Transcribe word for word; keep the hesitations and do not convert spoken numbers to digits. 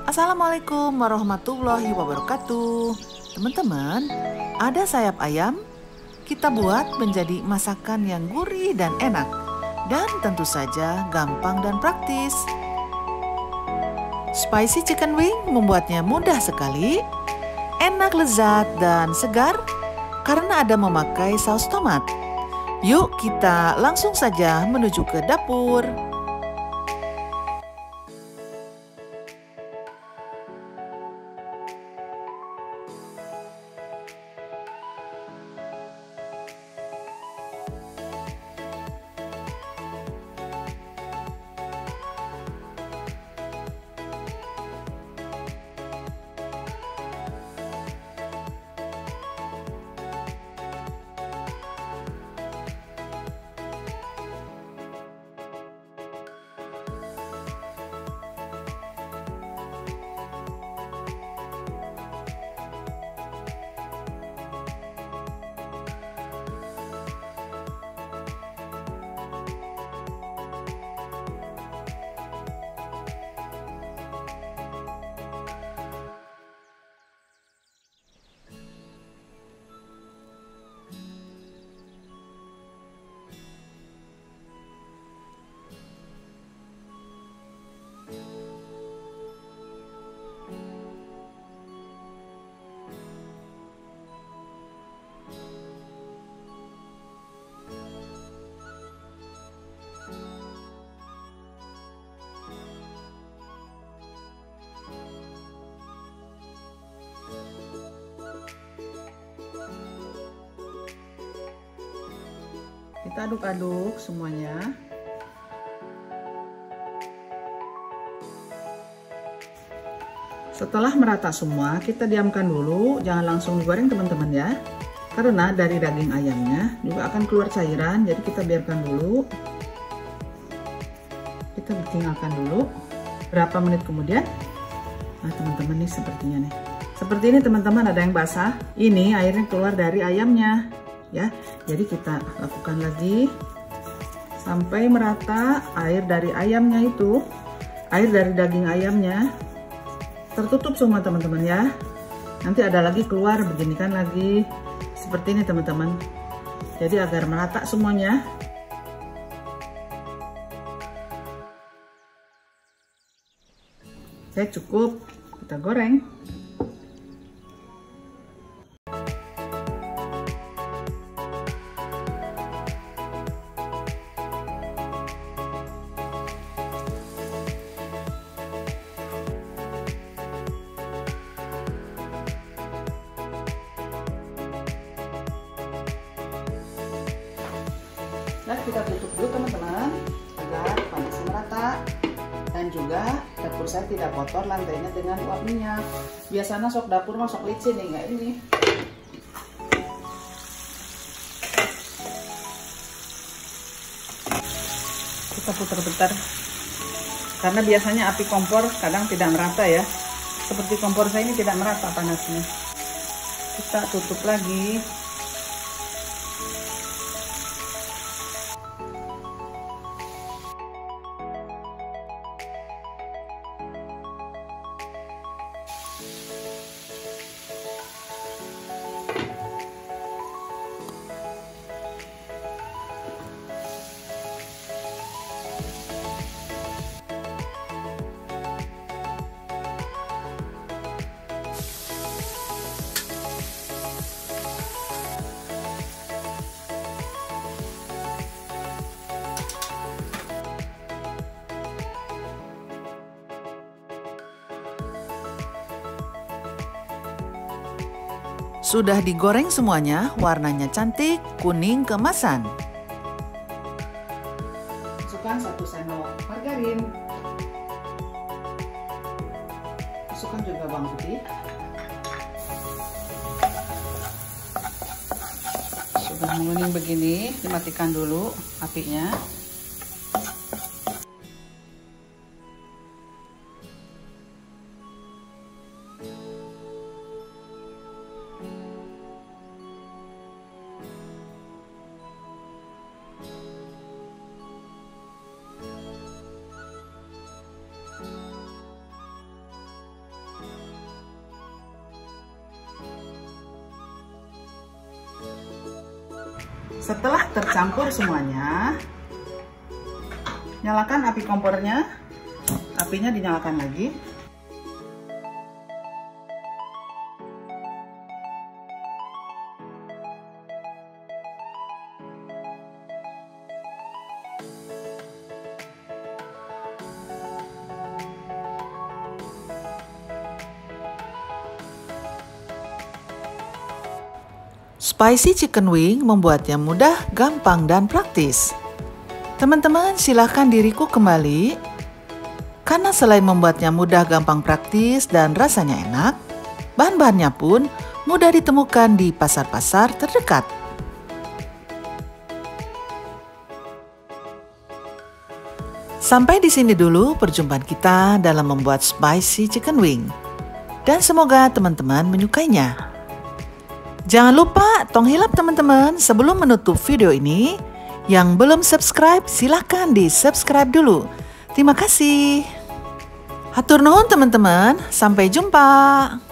Assalamualaikum warahmatullahi wabarakatuh. Teman-teman, ada sayap ayam. Kita buat menjadi masakan yang gurih dan enak. Dan tentu saja gampang dan praktis. Spicy chicken wing membuatnya mudah sekali, enak, lezat, dan segar karena ada memakai saus tomat. Yuk kita langsung saja menuju ke dapur. Kita aduk-aduk semuanya. Setelah merata semua, kita diamkan dulu, jangan langsung digoreng teman-teman ya. Karena dari daging ayamnya juga akan keluar cairan, jadi kita biarkan dulu. Kita tinggalkan dulu. Berapa menit kemudian? Nah teman-teman nih sepertinya nih. Seperti ini teman-teman, ada yang basah. Ini airnya keluar dari ayamnya. Ya, jadi kita lakukan lagi sampai merata air dari ayamnya itu, air dari daging ayamnya tertutup semua teman-teman ya. Nanti ada lagi keluar begini kan lagi seperti ini teman-teman. Jadi agar merata semuanya. Saya cukup kita goreng. Dan kita tutup dulu teman-teman agar panasnya merata, dan juga dapur saya tidak kotor lantainya dengan uap minyak. Biasanya sok dapur masuk licin nih, nggak ini. Kita putar-putar karena biasanya api kompor kadang tidak merata ya. Seperti kompor saya ini tidak merata panasnya. Kita tutup lagi. Sudah digoreng semuanya, warnanya cantik, kuning keemasan. Masukkan satu sendok margarin. Masukkan juga bawang putih. Sudah menguning begini, dimatikan dulu apinya. setelah tercampur semuanya, nyalakan api kompornya. Apinya dinyalakan lagi. Spicy chicken wing membuatnya mudah, gampang, dan praktis. Teman-teman, silahkan diriku kembali. Karena selain membuatnya mudah, gampang, praktis, dan rasanya enak, bahan-bahannya pun mudah ditemukan di pasar-pasar terdekat. Sampai di sini dulu perjumpaan kita dalam membuat spicy chicken wing. Dan semoga teman-teman menyukainya. Jangan lupa tong hilap teman-teman sebelum menutup video ini. Yang belum subscribe silahkan di subscribe dulu. Terima kasih. Hatur nuhun teman-teman. Sampai jumpa.